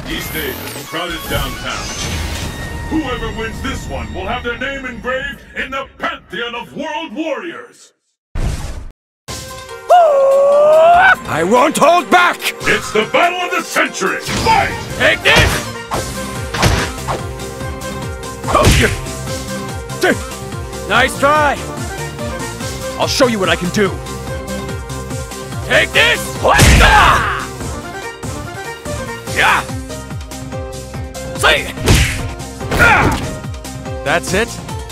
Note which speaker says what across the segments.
Speaker 1: East Asia's crowded downtown. Whoever wins this one will have their name engraved in the Pantheon of World Warriors!
Speaker 2: I won't hold back!
Speaker 1: It's the battle of the century! Fight!
Speaker 2: Take this! Nice try! I'll show you what I can do! Take this! Yeah! See! That's it?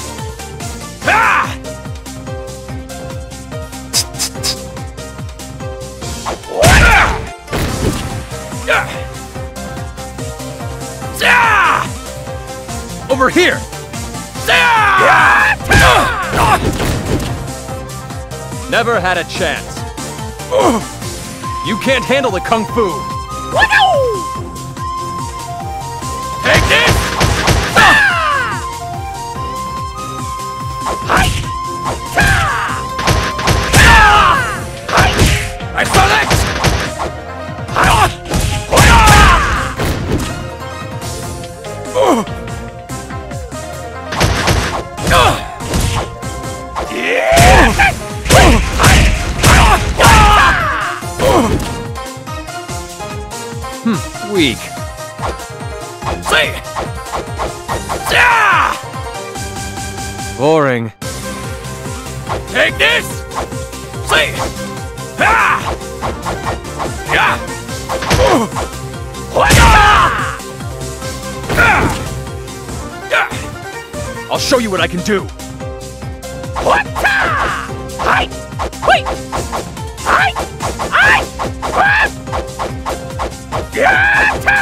Speaker 2: Over here! Never had a chance. You can't handle the Kung Fu. Take this! I select! Weak. See! Boring. Take this! See! I'll show you what I can do. Yeah!